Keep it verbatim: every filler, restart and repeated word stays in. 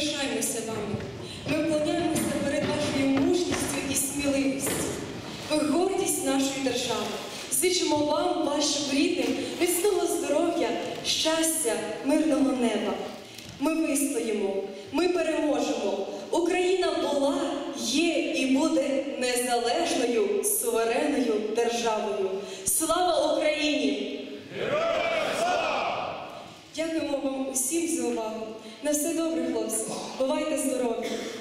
пишаємося вами. Ми вклоняємося перед вашою мужністю і сміливістю. Ви гордість нашої держави. Зичимо вам, вашим рідним, міцного здоров'я, щастя, мирного неба. Ми вистоїмо, ми переможемо. Україна була, є і буде незалежною, суверенною державою. Слава Україні! Героям слава! Дякуємо вам усім за увагу. На все добре, хлопці. Бувайте здорові!